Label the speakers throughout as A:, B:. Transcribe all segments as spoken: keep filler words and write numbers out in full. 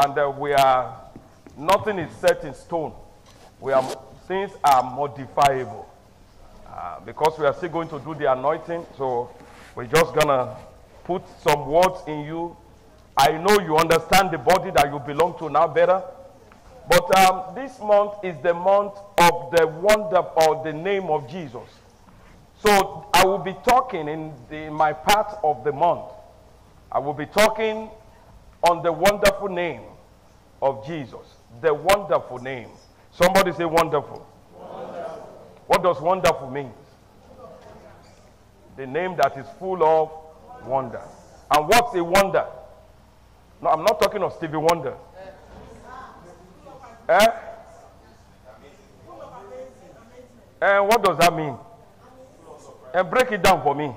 A: and uh, we are, nothing is set in stone. We are, things are modifiable. Uh, because we are still going to do the anointing, so we're just going to put some words in you. I know you understand the body that you belong to now better. But um, this month is the month of the wonder or the name of Jesus. So I will be talking in, the, in my part of the month. I will be talking on the wonderful name of Jesus. The wonderful name. Somebody say wonderful. Wonderful. What does wonderful mean? The name that is full of wonder. And what's a wonder? No, I'm not talking of Stevie Wonder. Eh? And what does that mean? And break it down for me.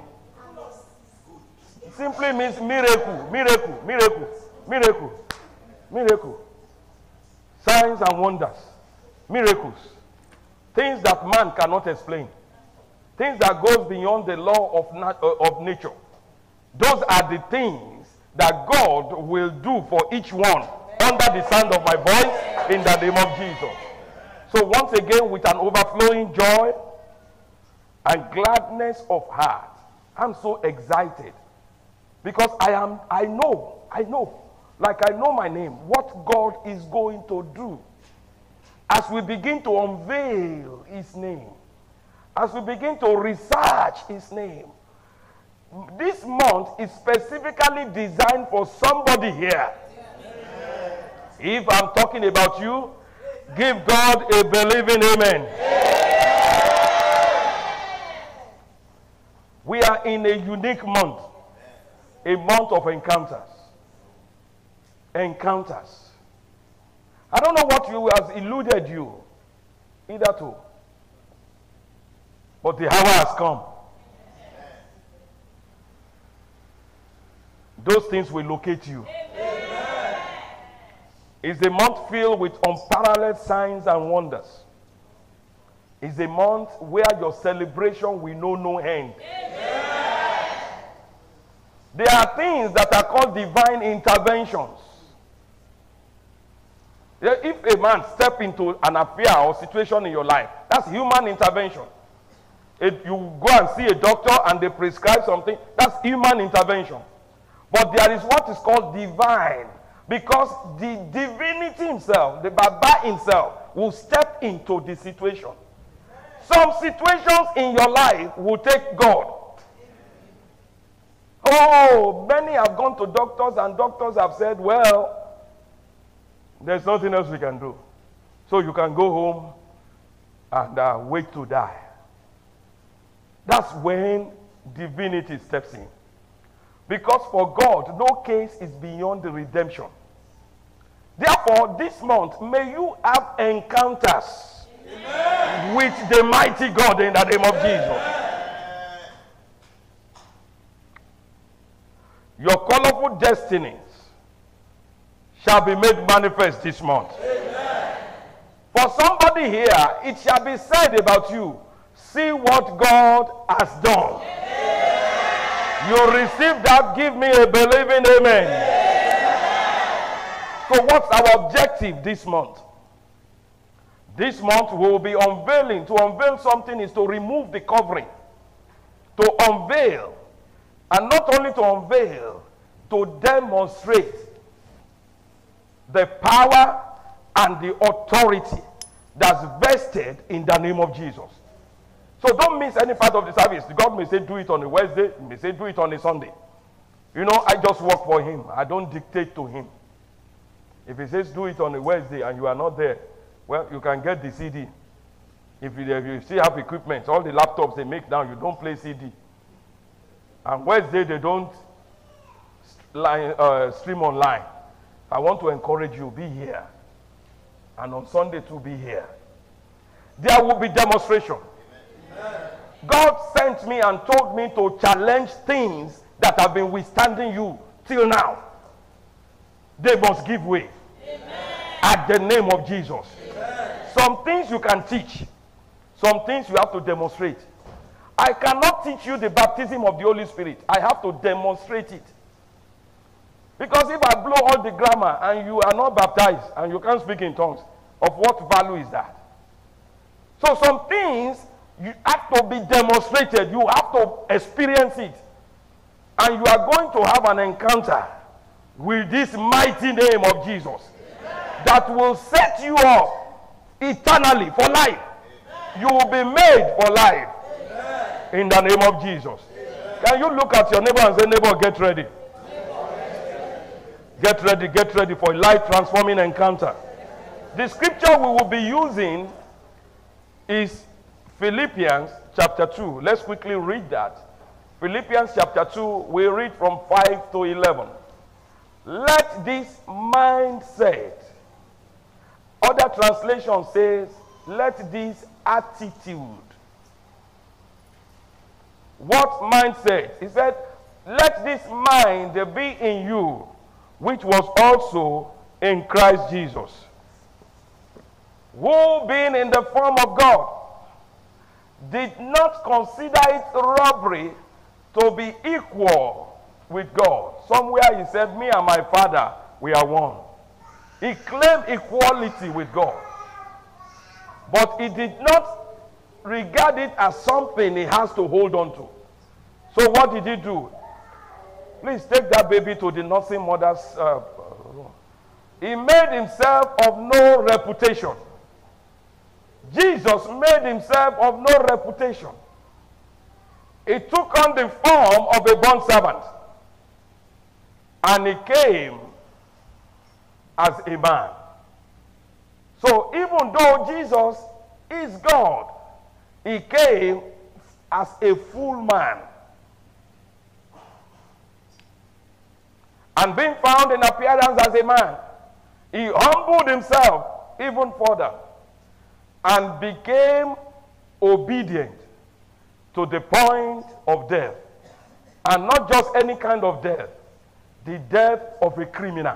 A: Simply means miracle, miracle, miracle, miracle, miracle. Signs and wonders, miracles. Things that man cannot explain. Things that goes beyond the law of, nat uh, of nature. Those are the things that God will do for each one under the sound of my voice in the name of Jesus. So once again, with an overflowing joy and gladness of heart, I'm so excited because I am, I know, I know, like I know my name, what God is going to do as we begin to unveil his name, as we begin to research his name. This month is specifically designed for somebody here. If I'm talking about you, give God a believing amen. We are in a unique month, a month of encounters. Encounters. I don't know what you has eluded you, either two, but the hour has come. Those things will locate you. It's a month filled with unparalleled signs and wonders. It's a month where your celebration will know no end. Amen. There are things that are called divine interventions. If a man steps into an affair or situation in your life, that's human intervention. If you go and see a doctor and they prescribe something, that's human intervention. But there is what is called divine. Because the divinity himself, the Baba himself, will step into the situation. Some situations in your life will take God. Oh, many have gone to doctors and doctors have said, well, there's nothing else we can do. So you can go home and uh, wait to die. That's when divinity steps in. Because for God, no case is beyond the redemption. Therefore, this month, may you have encounters Amen. With the mighty God in the name of Amen. Jesus. Your colorful destinies shall be made manifest this month. Amen. For somebody here, it shall be said about you, see what God has done. Amen. You receive that, give me a believing amen. Amen. So what's our objective this month? This month we will be unveiling. To unveil something is to remove the covering. To unveil. And not only to unveil, to demonstrate the power and the authority that's vested in the name of Jesus. So don't miss any part of the service. God may say do it on a Wednesday. He may say do it on a Sunday. You know, I just work for him. I don't dictate to him. If he says do it on a Wednesday and you are not there, well, you can get the C D. If you, if you still have equipment, all the laptops they make now, you don't play C D. And Wednesday, they don't line, uh, stream online. I want to encourage you, be here. And on Sunday, to be here. There will be demonstration. Amen. God sent me and told me to challenge things that have been withstanding you till now. They must give way. Amen. At the name of Jesus. Amen. Some things you can teach. Some things you have to demonstrate. I cannot teach you the baptism of the Holy Spirit. I have to demonstrate it. Because if I blow all the grammar and you are not baptized and you can't speak in tongues, of what value is that? So some things you have to be demonstrated. You have to experience it. And you are going to have an encounter with this mighty name of Jesus. Amen. That will set you up eternally for life. Amen. You will be made for life. Amen. In the name of Jesus. Amen. Can you look at your neighbor and say, neighbor, get ready. Get ready, get ready for a life-transforming encounter. The scripture we will be using is Philippians chapter two. Let's quickly read that. Philippians chapter two, we read from five to eleven. Let this mindset, other translation says, let this attitude. What mindset? He said, let this mind be in you, which was also in Christ Jesus, who being in the form of God, did not consider it robbery to be equal with God. Somewhere he said, me and my Father, we are one. He claimed equality with God. But he did not regard it as something he has to hold on to. So what did he do? Please take that baby to the nursing mother's uh, room. He made himself of no reputation. Jesus made himself of no reputation. He took on the form of a bondservant. And he came as a man. So even though Jesus is God, he came as a full man. And being found in appearance as a man, he humbled himself even further and became obedient to the point of death. And not just any kind of death, the death of a criminal.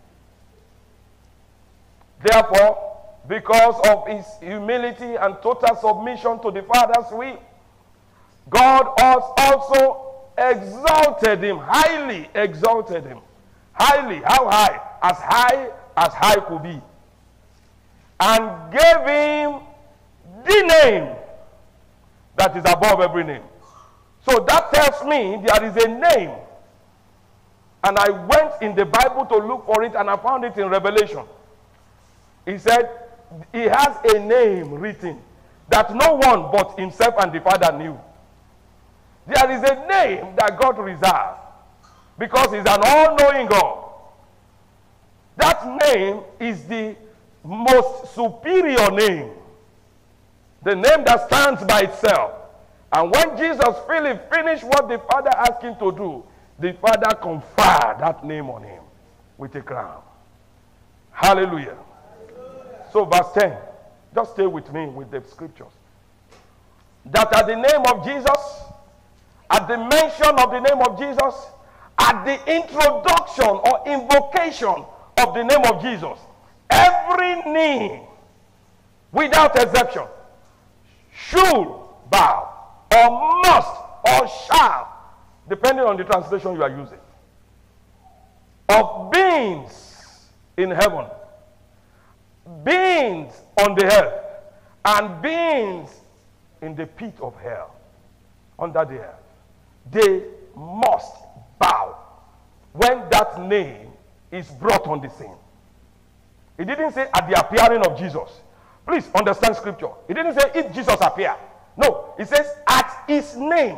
A: Therefore, because of his humility and total submission to the Father's will, God has also exalted him, highly exalted him. Highly, how high? As high as high could be. And gave him the name that is above every name. So that tells me there is a name. And I went in the Bible to look for it and I found it in Revelation. He said, he has a name written that no one but himself and the Father knew. There is a name that God reserved because he's an all-knowing God. That name is the most superior name. The name that stands by itself. And when Jesus finished what the Father asked him to do, the Father conferred that name on him with a crown. Hallelujah. Hallelujah. So verse ten. Just stay with me with the scriptures. That at the name of Jesus, at the mention of the name of Jesus, at the introduction or invocation of the name of Jesus, every knee, without exception, should bow, or must, or shall, depending on the translation you are using, of beings in heaven, beings on the earth, and beings in the pit of hell, under the earth. They must bow when that name is brought on the scene. It didn't say at the appearing of Jesus. Please understand scripture. It didn't say if Jesus appeared. No, it says at his name.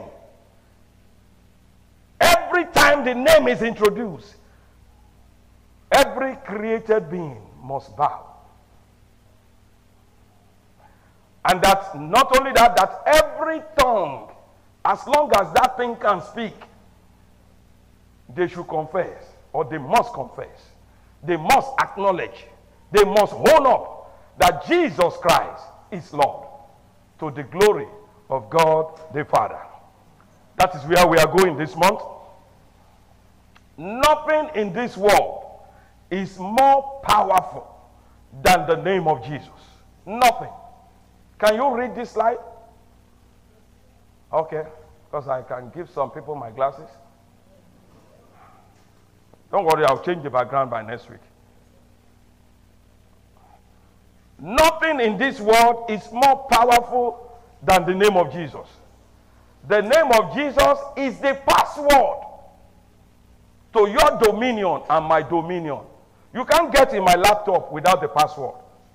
A: Every time the name is introduced, every created being must bow. And that not only that, that every tongue, as long as that thing can speak, they should confess, or they must confess. They must acknowledge. They must own up that Jesus Christ is Lord, to the glory of God the Father. That is where we are going this month. Nothing in this world is more powerful than the name of Jesus. Nothing. Can you read this slide? Okay, because I can give some people my glasses. Don't worry, I'll change the background by next week. Nothing in this world is more powerful than the name of Jesus. The name of Jesus is the password to your dominion and my dominion. You can't get in my laptop without the password.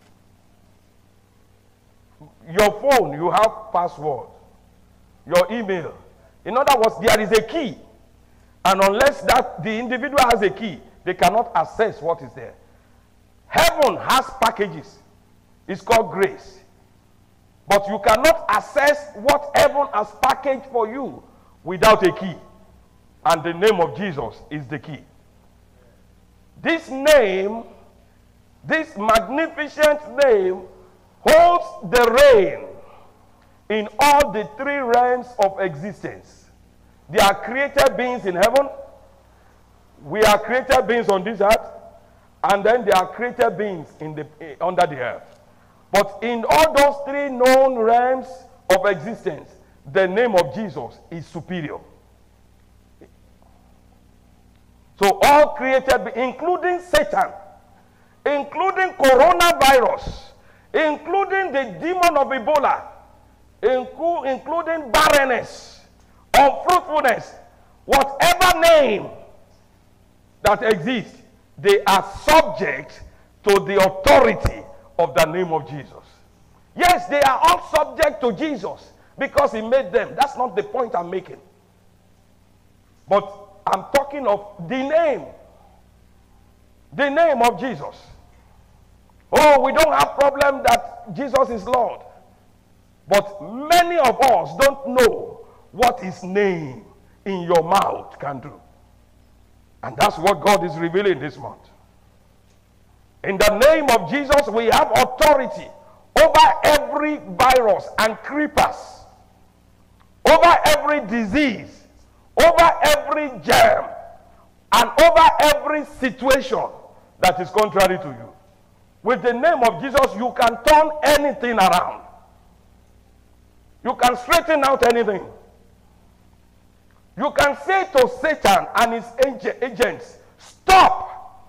A: Your phone, you have password. Your email. In other words, there is a key. And unless that the individual has a key, they cannot access what is there. Heaven has packages. It's called grace. But you cannot access what heaven has packaged for you without a key. And the name of Jesus is the key. This name, this magnificent name, holds the reign in all the three realms of existence. There are created beings in heaven. We are created beings on this earth. And then there are created beings in the, uh, under the earth. But in all those three known realms of existence, the name of Jesus is superior. So all created, including Satan, including coronavirus, including the demon of Ebola, inclu including barrenness, unfruitfulness, whatever name that exists, they are subject to the authority of the name of Jesus. Yes, they are all subject to Jesus because he made them. That's not the point I'm making. But I'm talking of the name. The name of Jesus. Oh, we don't have problem that Jesus is Lord. But many of us don't know what his name in your mouth can do. And that's what God is revealing this month. In the name of Jesus, we have authority over every virus and creepers, over every disease, over every germ, and over every situation that is contrary to you. With the name of Jesus, you can turn anything around. You can straighten out anything. You can say to Satan and his agents, stop.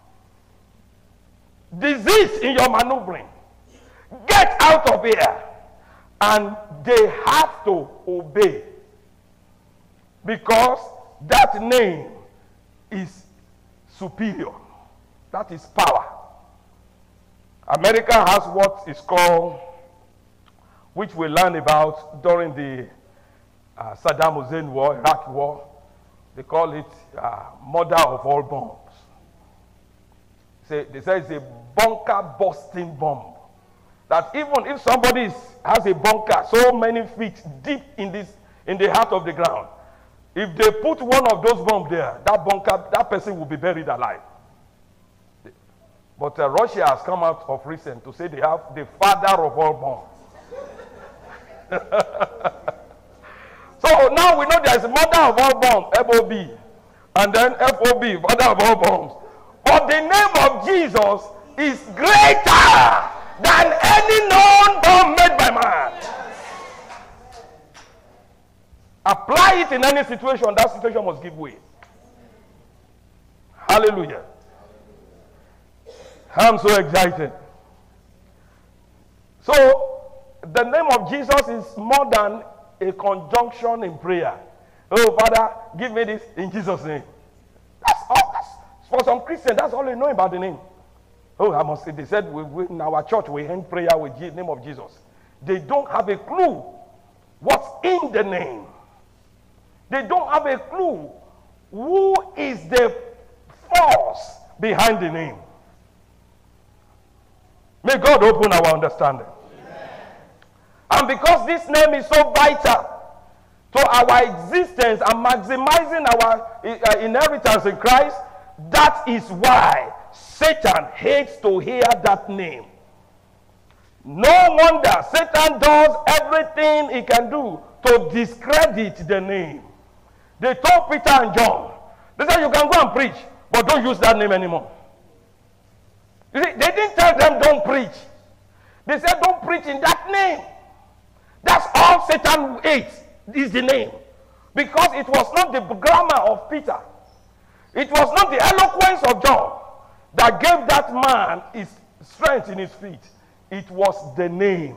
A: Disease in your maneuvering. Get out of here. And they have to obey. Because that name is superior. That is power. America has what is called, which we learned about during the uh, Saddam Hussein war, Iraq war. They call it uh, mother of all bombs. Say, they say it's a bunker busting bomb. That even if somebody is, has a bunker so many feet deep in, this, in the heart of the ground, if they put one of those bombs there, that bunker, that person will be buried alive. But uh, Russia has come out of recent to say they have the father of all bombs. So now we know there is a mother of all bombs, F O B, and then F O B, father of all bombs. But the name of Jesus is greater than any known bomb made by man. Apply it in any situation, that situation must give way. Hallelujah. I'm so excited. So, the name of Jesus is more than a conjunction in prayer. Oh, Father, give me this in Jesus' name. That's all. That's, for some Christians, that's all they know about the name. Oh, I must say, they said we, we, in our church we end prayer with the name of Jesus. They don't have a clue what's in the name. They don't have a clue who is the force behind the name. May God open our understanding. Amen. And because this name is so vital to our existence and maximizing our uh, inheritance in Christ, that is why Satan hates to hear that name. No wonder Satan does everything he can do to discredit the name. They told Peter and John, they said, you can go and preach, but don't use that name anymore. You see, they didn't tell them don't preach. They said don't preach in that name. That's all Satan hates, is the name. Because it was not the grammar of Peter. It was not the eloquence of John that gave that man his strength in his feet. It was the name.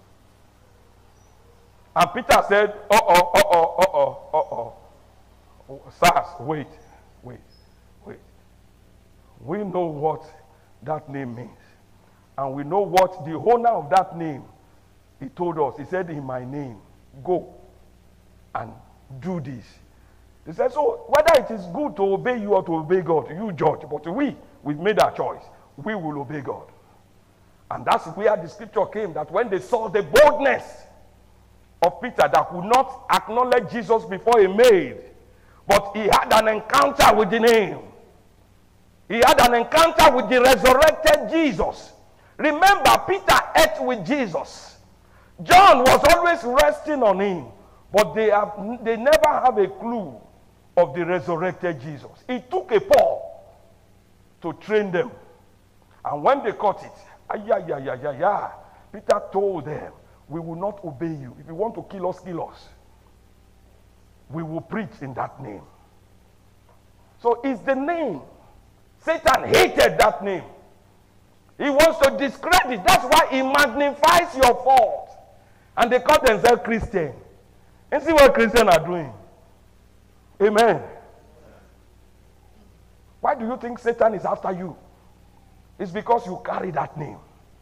A: And Peter said, uh-oh, uh-oh, uh-oh, uh-oh. Sirs, wait, wait, wait. We know what that name means. And we know what the owner of that name, he told us. He said, in my name, go and do this. He said, so whether it is good to obey you or to obey God, you judge. But we, we've made our choice. We will obey God. And that's where the scripture came, that when they saw the boldness of Peter that could not acknowledge Jesus before he made, but he had an encounter with the name. He had an encounter with the resurrected Jesus. Remember, Peter ate with Jesus. John was always resting on him, but they, have, they never have a clue of the resurrected Jesus. It took a Paul to train them. And when they caught it, yeah, yeah, yeah, yeah, yeah, Peter told them, we will not obey you. If you want to kill us, kill us. We will preach in that name. So it's the name. Satan hated that name. He wants to discredit. That's why he magnifies your fault. And they call themselves Christian. And see what Christians are doing. Amen. Why do you think Satan is after you? It's because you carry that name.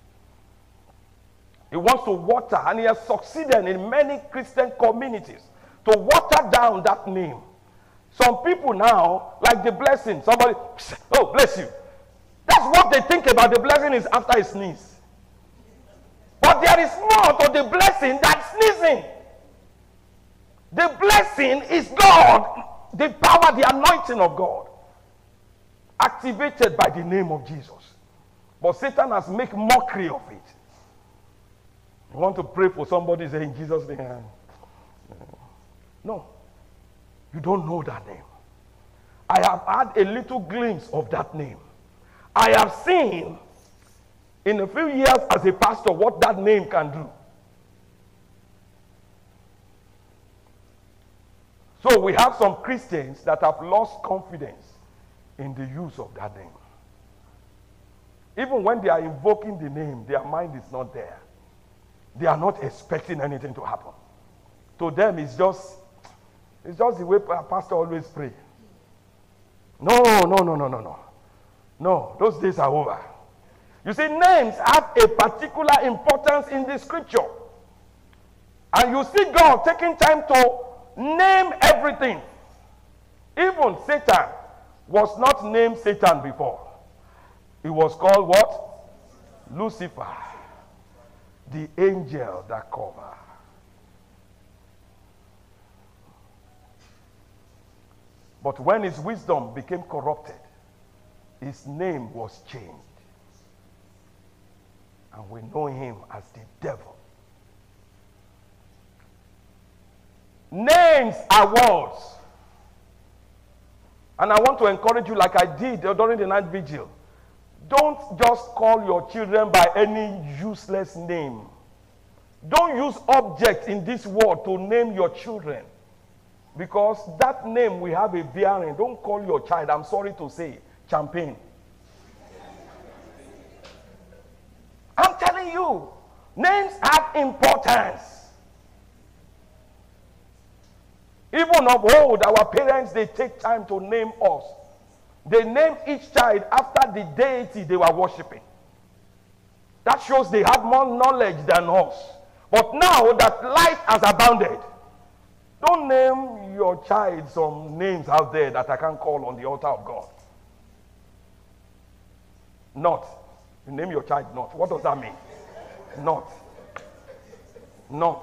A: He wants to water, and he has succeeded in many Christian communities to water down that name. Some people now, like the blessing, somebody, oh, bless you. That's what they think about the blessing is after a sneeze. But there is more to the blessing than sneezing. The blessing is God, the power, the anointing of God, activated by the name of Jesus. But Satan has made mockery of it. You want to pray for somebody, say in Jesus' name. No. You don't know that name. I have had a little glimpse of that name. I have seen in a few years as a pastor what that name can do. So we have some Christians that have lost confidence in the use of that name. Even when they are invoking the name, their mind is not there. They are not expecting anything to happen. To them, it's just, it's just the way a pastor always pray. No, no, no, no, no, no. No, those days are over. You see, names have a particular importance in the scripture. And you see God taking time to name everything. Even Satan was not named Satan before. He was called what? Lucifer. The angel that covers. But when his wisdom became corrupted, his name was changed. And we know him as the devil. Names are words. And I want to encourage you, like I did during the night vigil. Don't just call your children by any useless name. Don't use objects in this world to name your children. Because that name we have a bearing. Don't call your child, I'm sorry to say, champagne. I'm telling you, names have importance. Even of old, our parents, they take time to name us. They named each child after the deity they were worshiping. That shows they have more knowledge than us. But now that light has abounded, don't name your child some names out there that I can't call on the altar of God. Not. You name your child not. What does that mean? Not. Not.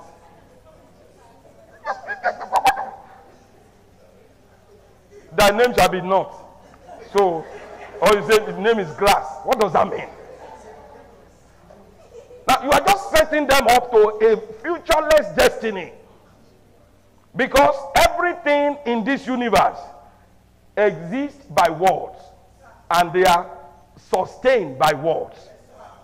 A: Thy name shall be not. So, or you say his name is grass. What does that mean? Now, you are just setting them up to a futureless destiny. Because everything in this universe exists by words. And they are sustained by words.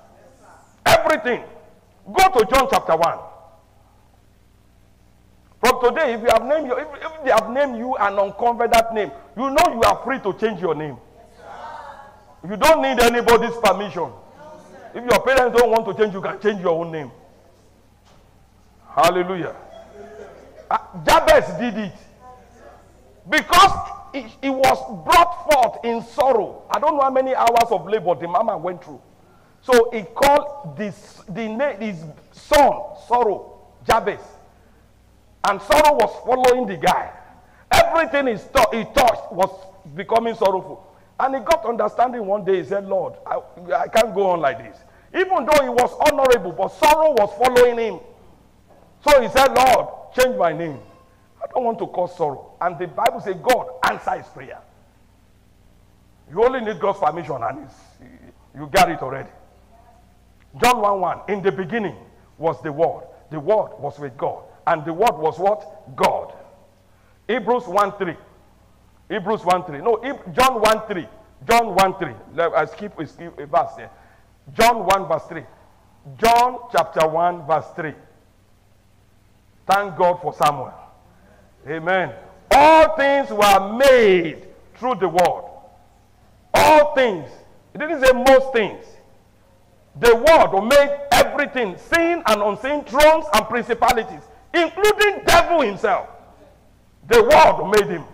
A: Everything. Go to John chapter one. From But today, if you have named your, if, if they have named you an unconverted name, you know you are free to change your name. You don't need anybody's permission. If your parents don't want to change, you can change your own name. Hallelujah. Uh, Jabez did it. Because it, it was brought forth in sorrow. I don't know how many hours of labor the mama went through. So he called this, the, his son, Sorrow, Jabez. And sorrow was following the guy. Everything he, he touched was becoming sorrowful. And he got understanding one day. He said, Lord, I, I can't go on like this. Even though he was honorable, but sorrow was following him. So he said, Lord, change my name. I don't want to cause sorrow. And the Bible says God answers his prayer. You only need God's permission and it's, you got it already. John one one, in the beginning was the Word. The Word was with God. And the Word was what? God. Hebrews one three. Hebrews one three. No, John one three. John one three. I skip, I skip a verse there. John one verse three. John chapter one verse three. Thank God for Samuel. Amen. All things were made through the Word. All things. It didn't say most things. The Word made everything, seen and unseen, thrones and principalities, including devil himself. The Word made him.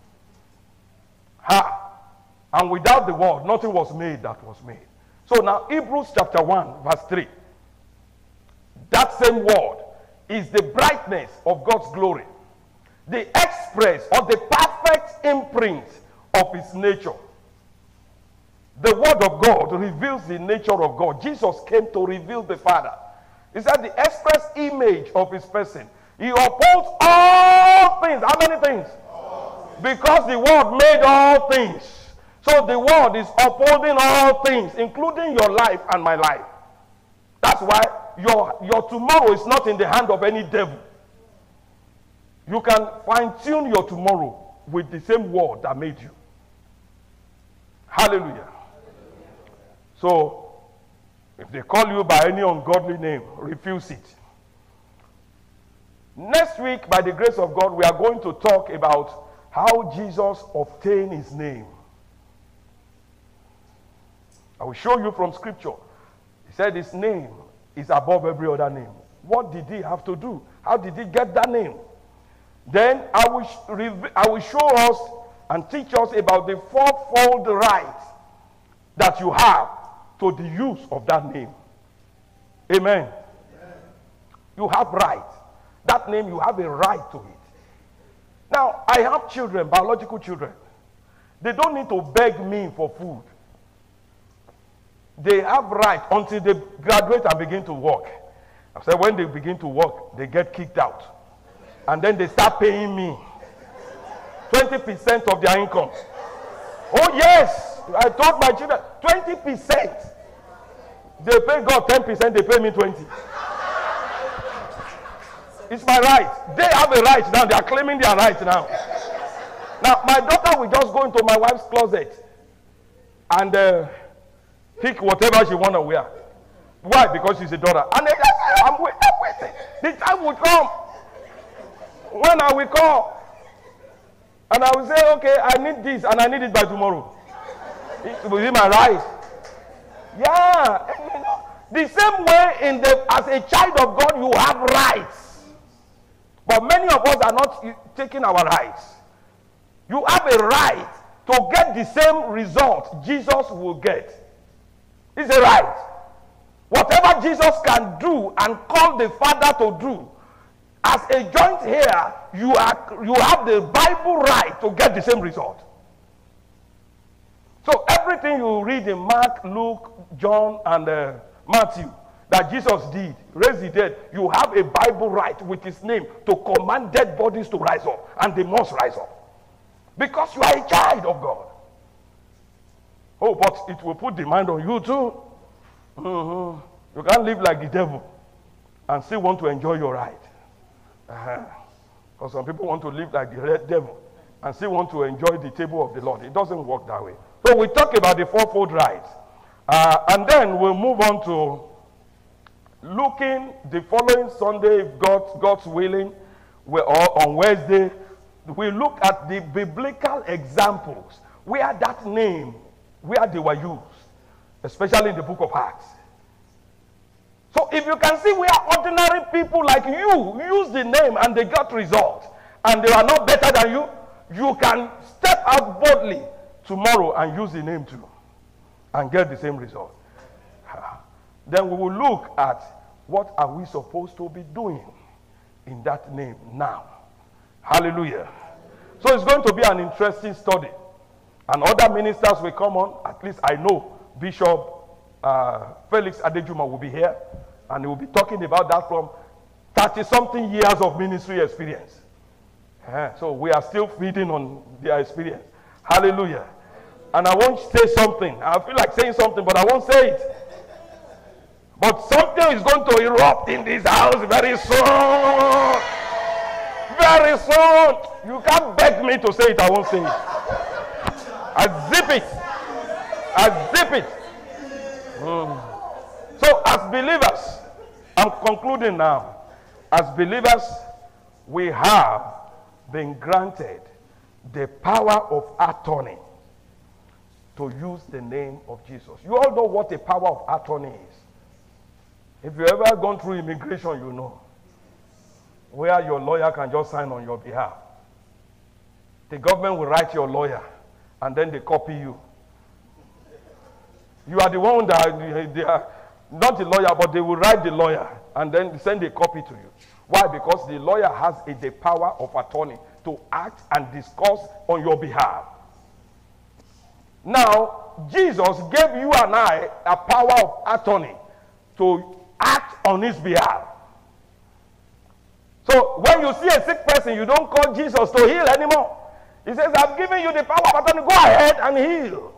A: Ha! And without the Word, nothing was made that was made. So now, Hebrews chapter one, verse three. That same Word is the brightness of God's glory, the express or the perfect imprint of his nature. The Word of God reveals the nature of God. Jesus came to reveal the Father. He said the express image of his person. He upholds all things. How many things? Because the Word made all things. So the Word is upholding all things, including your life and my life. That's why your, your tomorrow is not in the hand of any devil. You can fine-tune your tomorrow with the same Word that made you. Hallelujah. So, if they call you by any ungodly name, refuse it. Next week, by the grace of God, we are going to talk about how Jesus obtained his name. I will show you from scripture. He said his name is above every other name. What did he have to do? How did he get that name? Then I will, I will show us and teach us about the fourfold right that you have to the use of that name. Amen. Amen. You have right. That name, you have a right to it. Now, I have children, biological children. They don't need to beg me for food. They have right until they graduate and begin to work. I said when they begin to work, they get kicked out. And then they start paying me twenty percent of their income. Oh yes! I told my children, twenty percent. They pay God ten percent, they pay me twenty. It's my right. They have a right now. They are claiming their right now. Now, my daughter will just go into my wife's closet and uh, pick whatever she want to wear. Why? Because she's a daughter. And they just, I'm waiting, I'm waiting. The time will come when I will call. And I will say, okay, I need this and I need it by tomorrow. It will be my right. Yeah. And, you know, the same way in the, as a child of God, you have rights. But many of us are not taking our rights. You have a right to get the same result Jesus will get. It's a right. Whatever Jesus can do and call the Father to do, as a joint heir, you, are, you have the Bible right to get the same result. So everything you read in Mark, Luke, John, and uh, Matthew that Jesus did, raise the dead, you have a Bible right with his name to command dead bodies to rise up, and they must rise up. Because you are a child of God. Oh, but it will put demand on you too. Mm-hmm. You can't live like the devil and still want to enjoy your right. Uh-huh. Because some people want to live like the red devil and still want to enjoy the table of the Lord. It doesn't work that way. So we talk about the fourfold right. Uh, and then we'll move on to looking the following Sunday, if God, God's willing, we, or on Wednesday, we look at the biblical examples where that name, where they were used, especially in the book of Acts. So if you can see where ordinary people like you use the name and they got results, and they are not better than you, you can step out boldly tomorrow and use the name too and get the same result. Then we will look at what are we supposed to be doing in that name now. Hallelujah. So it's going to be an interesting study. And other ministers will come on. At least I know Bishop uh, Felix Adejuma will be here. And he will be talking about that from thirty-something years of ministry experience. Uh, so we are still feeding on their experience. Hallelujah. And I won't say something. I feel like saying something, but I won't say it. But something is going to erupt in this house very soon. Very soon. You can't beg me to say it, I won't say it. I zip it. I zip it. Mm. So as believers, I'm concluding now. As believers, we have been granted the power of attorney to use the name of Jesus. You all know what the power of attorney is. If you ever gone through immigration, you know. Where your lawyer can just sign on your behalf. The government will write your lawyer, and then they copy you. You are the one that, they are not the lawyer, but they will write the lawyer, and then send a copy to you. Why? Because the lawyer has a, the power of attorney to act and discuss on your behalf. Now, Jesus gave you and I a power of attorney to act on his behalf. So when you see a sick person, you don't call Jesus to heal anymore. He says, I've given you the power of attorney, go ahead and heal.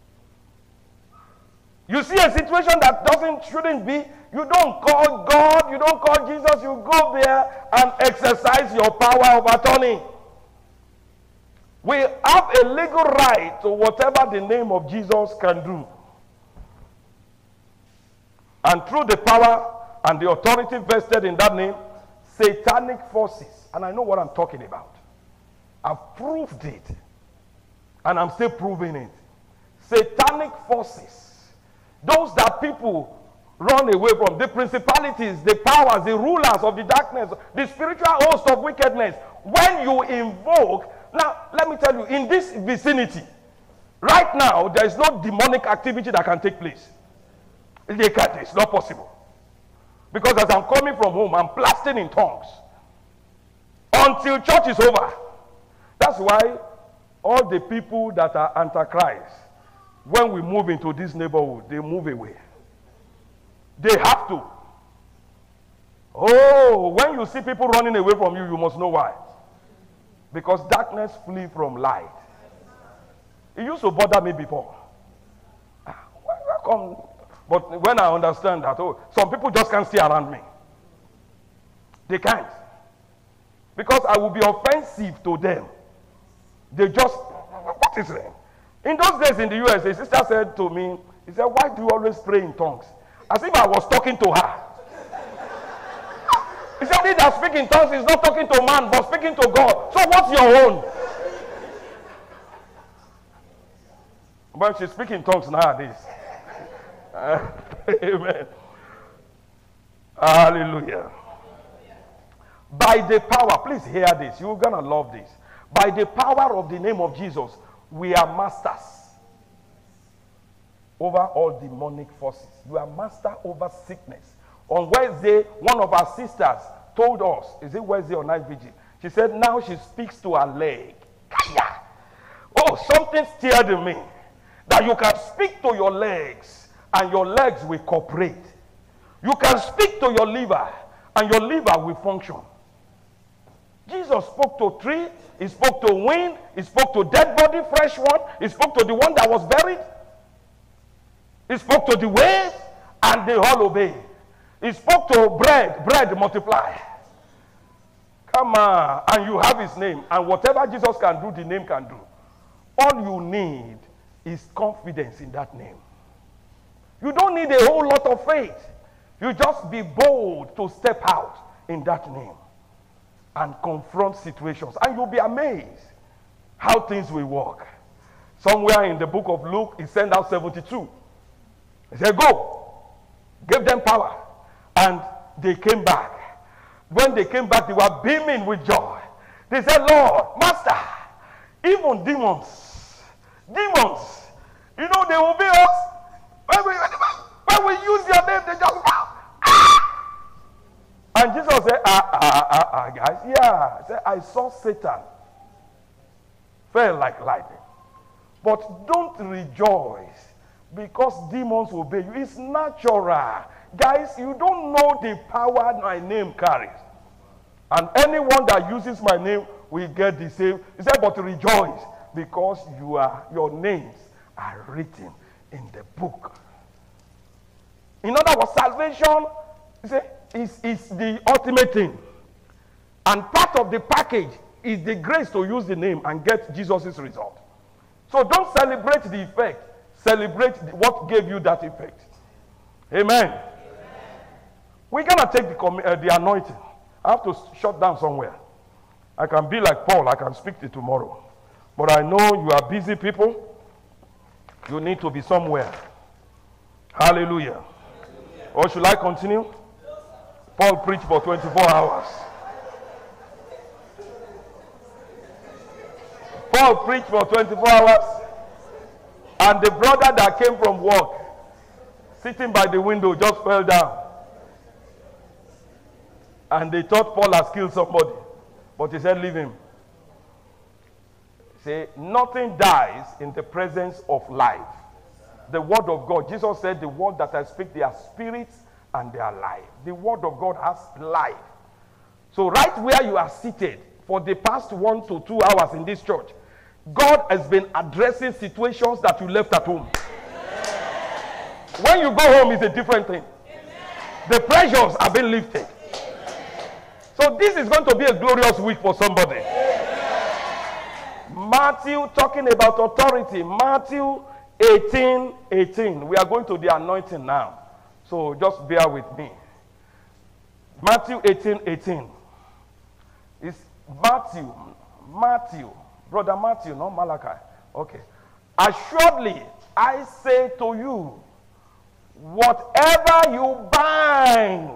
A: You see a situation that doesn't, shouldn't be, you don't call God, you don't call Jesus, you go there and exercise your power of attorney. We have a legal right to whatever the name of Jesus can do. And through the power and the authority vested in that name, satanic forces, and I know what I'm talking about, I've proved it, and I'm still proving it. Satanic forces, those that people run away from, the principalities, the powers, the rulers of the darkness, the spiritual host of wickedness, when you invoke, now let me tell you, in this vicinity, right now, there is no demonic activity that can take place. They can't, it's not possible. Because as I'm coming from home, I'm blasting in tongues. Until church is over. That's why all the people that are antichrist, when we move into this neighborhood, they move away. They have to. Oh, when you see people running away from you, you must know why. Because darkness flee from light. It used to bother me before. Where come? But when I understand that, oh, some people just can't stay around me. They can't. Because I will be offensive to them. They just, what is it? In those days in the U S, a sister said to me, he said, why do you always pray in tongues? As if I was talking to her. He said, he that speaks in tongues is not talking to man, but speaking to God. So what's your own? But she's speaking tongues nowadays. Uh, amen. Hallelujah. By the power, please hear this. You're going to love this. By the power of the name of Jesus, we are masters over all demonic forces. You are master over sickness. On Wednesday, one of our sisters told us, is it Wednesday or night vigil? She said now she speaks to her leg. Oh, something stirred in me. That you can speak to your legs and your legs will cooperate. You can speak to your liver and your liver will function. Jesus spoke to tree, he spoke to wind, he spoke to dead body, fresh one, he spoke to the one that was buried, he spoke to the waves, and they all obeyed. He spoke to bread, bread multiply. Come on, and you have his name, and whatever Jesus can do, the name can do. All you need is confidence in that name. You don't need a whole lot of faith. You just be bold to step out in that name. and confront situations. And you'll be amazed how things will work. Somewhere in the book of Luke, he sent out seventy-two. He said, go, give them power. And they came back. When they came back, they were beaming with joy. They said, Lord, Master, even demons, demons, you know, they will be us. When we, when we use your name, they just go, ah! And Jesus said, ah, ah, ah, ah, guys, yeah. He said, I saw Satan fell like lightning. But don't rejoice because demons obey you. It's natural. Guys, you don't know the power my name carries. And anyone that uses my name will get the same. He said, but rejoice because you are, your names are written in the book. In other words, salvation he said, is, is the ultimate thing. And part of the package is the grace to use the name and get Jesus' result. So don't celebrate the effect. Celebrate the, what gave you that effect. Amen. Amen. We're going to take the, uh, the anointing. I have to shut down somewhere. I can be like Paul. I can speak to tomorrow. But I know you are busy people. You need to be somewhere. Hallelujah. Hallelujah. Or should I continue? Paul preached for twenty-four hours. Paul preached for twenty-four hours. And the brother that came from work, sitting by the window, just fell down. And they thought Paul has killed somebody. But he said, leave him. Say, nothing dies in the presence of life. The word of God. Jesus said, the word that I speak, they are spirits and they are life. The word of God has life. So right where you are seated, for the past one to two hours in this church, God has been addressing situations that you left at home. Amen. When you go home, it's a different thing. Amen. The pressures have been lifted. So this is going to be a glorious week for somebody. Amen. Matthew talking about authority. Matthew eighteen eighteen. We are going to the anointing now. So just bear with me. Matthew eighteen eighteen. It's Matthew. Matthew. Brother Matthew, not Malachi. Okay. Assuredly, I say to you, whatever you bind,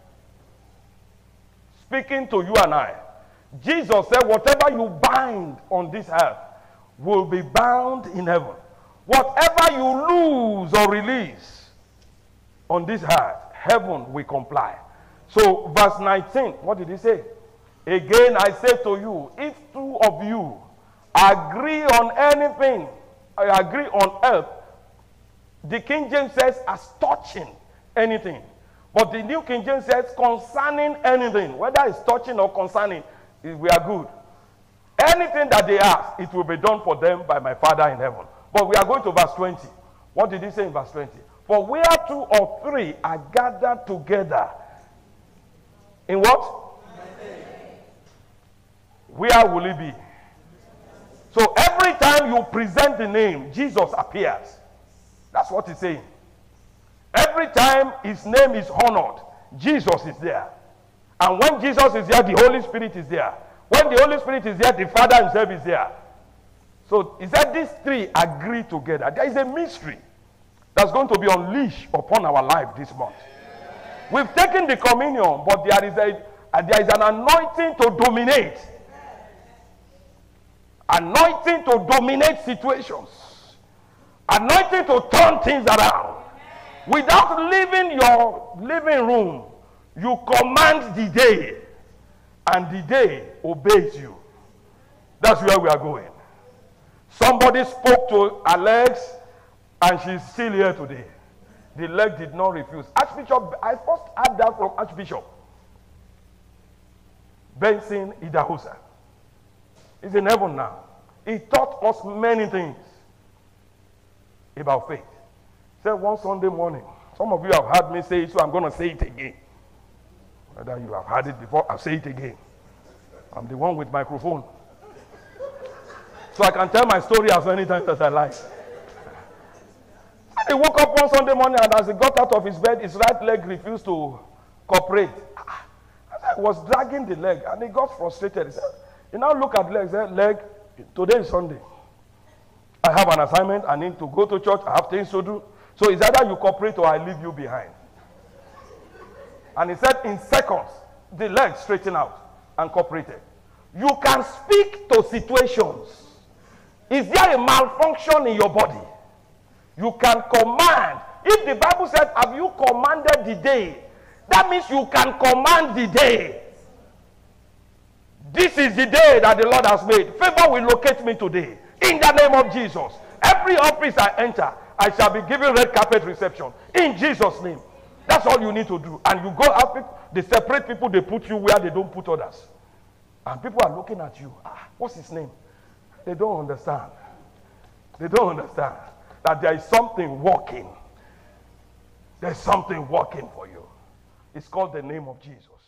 A: speaking to you and I, Jesus said, whatever you bind on this earth will be bound in heaven. Whatever you lose or release on this earth, heaven will comply. So, verse nineteen, what did he say? Again, I say to you, if two of you agree on anything, I agree on earth, the King James says, as touching anything. But the New King James says, concerning anything. Whether it's touching or concerning, we are good. Anything that they ask, it will be done for them by my Father in heaven. But we are going to verse twenty. What did he say in verse twenty? For where two or three are gathered together, in what? Where will he be? So every time you present the name, Jesus appears. That's what he's saying. Every time his name is honored, Jesus is there. And when Jesus is there, the Holy Spirit is there. When the Holy Spirit is there, the Father himself is there. So he said these three agree together. There is a mystery that's going to be unleashed upon our life this month. We've taken the communion, but there is, a, uh, there is an anointing to dominate. Anointing to dominate situations. Anointing to turn things around. Without leaving your living room, you command the day, and the day obeys you. That's where we are going. Somebody spoke to Alex, and she's still here today. The leg did not refuse. Archbishop, I first heard that from Archbishop Benson Idahosa. He's in heaven now. He taught us many things about faith. He said one Sunday morning, some of you have heard me say it, so I'm going to say it again. Whether you have heard it before, I'll say it again. I'm the one with microphone. So I can tell my story as many times as I like. He woke up one Sunday morning, and as he got out of his bed, his right leg refused to cooperate. I said, guy was dragging the leg and he got frustrated. He said, you now look at the leg, said, leg, today is Sunday. I have an assignment. I need to go to church. I have things to do. So it's either you cooperate or I leave you behind. And he said in seconds, the leg straightened out and cooperated. You can speak to situations. Is there a malfunction in your body? You can command. If the Bible said, have you commanded the day? That means you can command the day. This is the day that the Lord has made. Favor will locate me today. In the name of Jesus. Every office I enter, I shall be given red carpet reception. In Jesus' name. That's all you need to do. And you go out, people, they separate people, they put you where they don't put others. And people are looking at you. Ah, what's his name? They don't understand. They don't understand that there is something working. There's something working for you. It's called the name of Jesus.